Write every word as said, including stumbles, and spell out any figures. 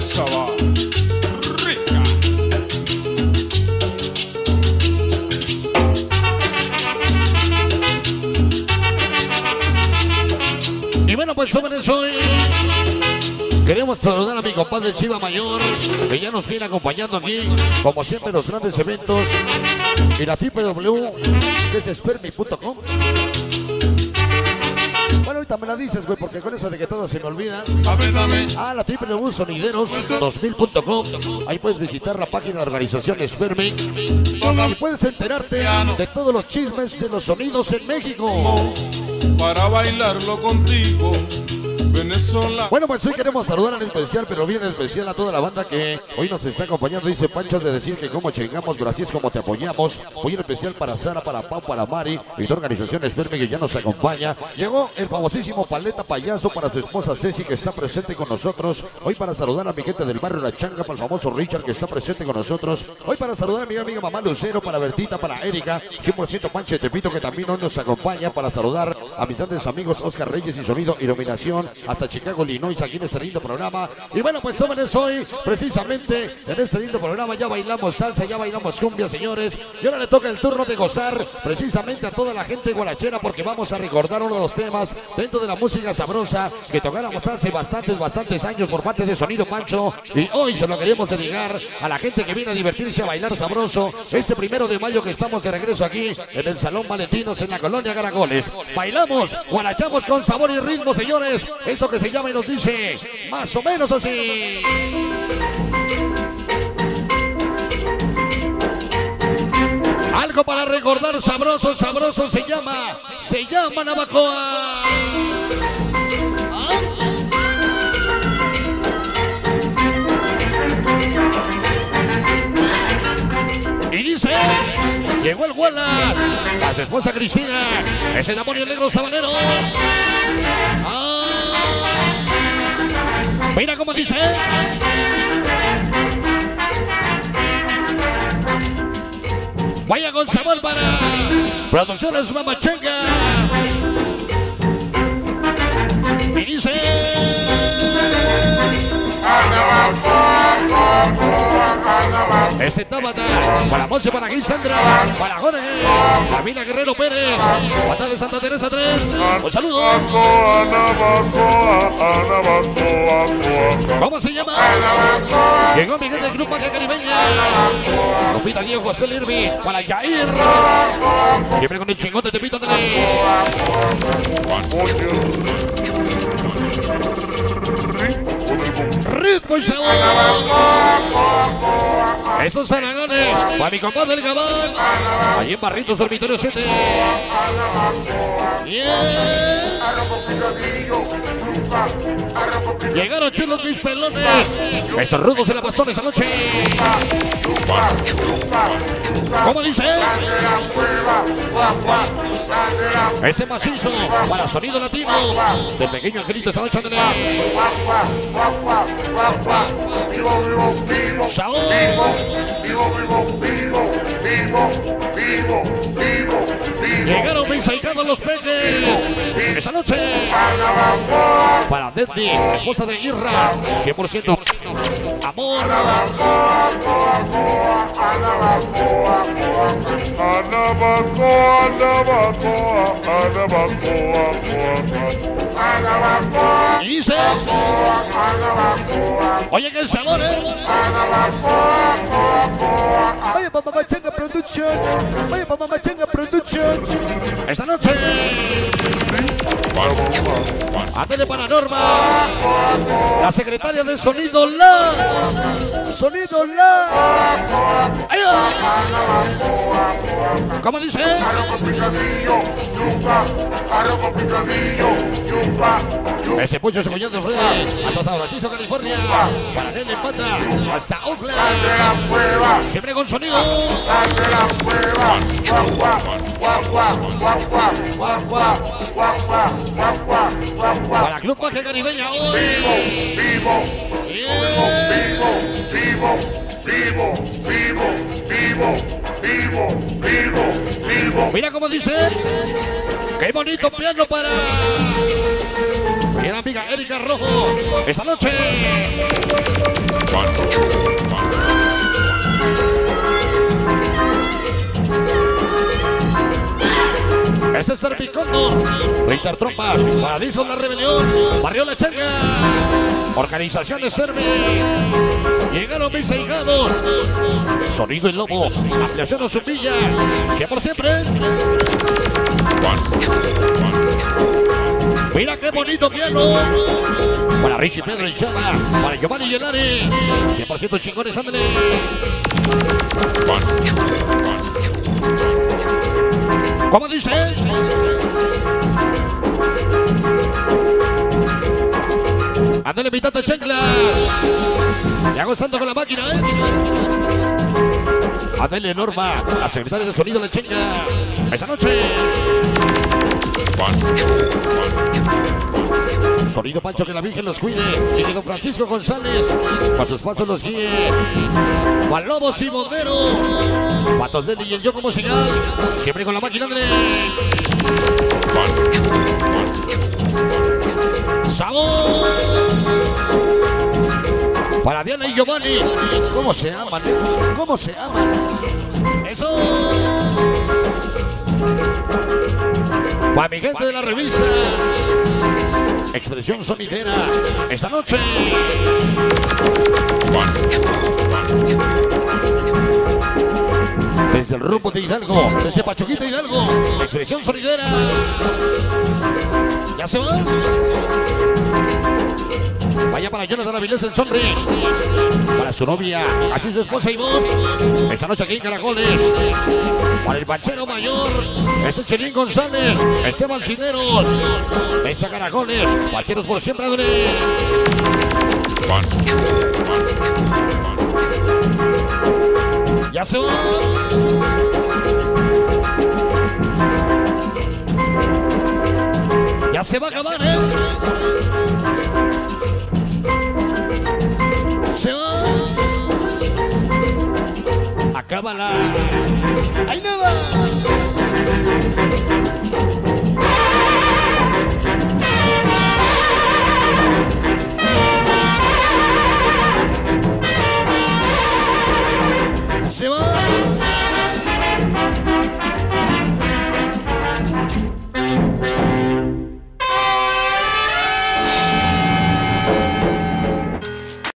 Esa va rica. Y bueno, pues jóvenes, hoy queremos saludar a mi compadre Chiva Mayor, que ya nos viene acompañando aquí, como siempre, en los grandes eventos. Y la T P W, que es spermi punto com. Bueno, ahorita me la dices, güey, porque con eso de que todo se me olvida. A ver, dame. Ah, la T P W Sonideros dos mil punto com. Ahí puedes visitar la página de la organización Spermi y puedes enterarte de todos los chismes de los sonidos en México. Para bailarlo contigo, Venezuela. Bueno, pues hoy queremos saludar en especial, pero bien especial, a toda la banda que hoy nos está acompañando. Dice Pancho de decir que como chingamos, pero así es como te apoyamos. Muy especial para Sara, para Pau, para Mari y la organización Spermi que ya nos acompaña. Llegó el famosísimo Paleta Payaso para su esposa Ceci, que está presente con nosotros. Hoy para saludar a mi gente del barrio La Changa, para el famoso Richard, que está presente con nosotros. Hoy para saludar a mi amiga Mamá Lucero, para Bertita, para Erika, cien por ciento Pancho de Tepito, que también hoy nos acompaña. Para saludar a mis grandes amigos Oscar Reyes y Sonido Iluminación, hasta Chicago, Illinois, aquí en este lindo programa. Y bueno, pues jóvenes, hoy precisamente en este lindo programa ya bailamos salsa, ya bailamos cumbia, señores. Y ahora le toca el turno de gozar precisamente a toda la gente guarachera, porque vamos a recordar uno de los temas dentro de la música sabrosa que tocáramos hace bastantes, bastantes años por parte de Sonido Pancho. Y hoy se lo queremos dedicar a la gente que viene a divertirse, a bailar sabroso este primero de mayo, que estamos de regreso aquí en el Salón Valentinos en la colonia Caracoles. Bailamos, guarachamos con sabor y ritmo, señores. Eso que se llama y nos dice más o menos así. Algo para recordar sabroso, sabroso se llama, se llama Navacoa. Y dice, llegó el Wallace, a su esposa Cristina, ese demonio negro sabanero. Ah, mira cómo dice. Vaya con sabor para Producciones Mamachenga. Y dice, ese Tabata, para Monse, para Gisandra, para Jorge, Camila Guerrero Pérez, Pata de Santa Teresa tres, un saludo. ¿Cómo se llama? Llegó mi gente del Club Magia Caribeña, Lupita Diego, José Lirvi, para Yair, siempre con el chingón de Tepito Andrés. Ritmo y sabor. Esos Aragones, para mi compadre el Gabán, allí en Barritos Dormitorio siete. Yeah. Llegaron chulos mis pelones, esos rudos se la pasó esta noche. ¿Cómo dice? Ese macizo para Sonido Latino del pequeño Angelito esta noche. Sabor. Llegaron mensajicados los peques esta noche para Deadly, esposa de Irra, cien por ciento amor. Y dice, oye, que sabor, ¿eh? Vaya pa' Mamachenga Productions, vaya pa' Mamachenga Productions. Esta noche, Atele para Norma, la secretaria de Sonido La, Sonido La. ¿Cómo dice? Ese Pucho Seguñón de Freddy, hasta San Francisco, California, para Nene Pata, hasta Oakland, siempre con sonido. Para Club Magia Caribeña hoy. Vivo, vivo, vivo, vivo, vivo, vivo, vivo, vivo, vivo. Mira cómo dice. Qué bonito piano para... Mira amiga Erika Rojo. Esta noche. Pancho, Pancho. Este es Terpicondo, Richard Trompas, Paradiso La Rebelión, Barrio La Chenga, Organizaciones Cerve, llegaron mis ahijados, Sonido y Lobo, Ampliación Osumilla, cien por siempre. Pancho, Pancho. Mira qué bonito piano. Para Richie Pedro y Chava, para Giovanni Llenari, cien por ciento chingones, ándale. Pancho, Pancho. ¿Cómo dice? Ándale, mitad de chanclas. Ya gozando con la máquina, ¿eh? Ándale, Norma, la secretaria de sonido de Chenga. Esa noche. Pancho, Pancho. Sonido Pancho, que la Virgen los cuide. Y que don Francisco González, con sus pasos los guíe. Palomos y bomberos. Patos de y el yo como musical. Siempre con la máquina de. Pancho, Pancho. ¡Sabor! Para Diana y Giovanni. ¿Cómo se aman? Eh? ¿Cómo se aman? ¡Eso! Para mi gente de la revista Expresión Sonidera. Esta noche. Pancho, Pancho. Desde el rumbo de Hidalgo, desde Pachuquita Hidalgo, Expresión Sonidera. ¿Ya se va? Vaya para Jonathan Avilés del Sonris. Para su novia, así su esposa y vos. Esta noche aquí en Caracoles. Para el Banchero Mayor, este Chelín González, Esteban Cineros. Esa Caracoles, Bancheros por siempre, Adre. Pancho, Pancho. Ya se va. Ya se va a acabar, ¿eh? Se va. Acábala. ¡Ahí no va! Se va.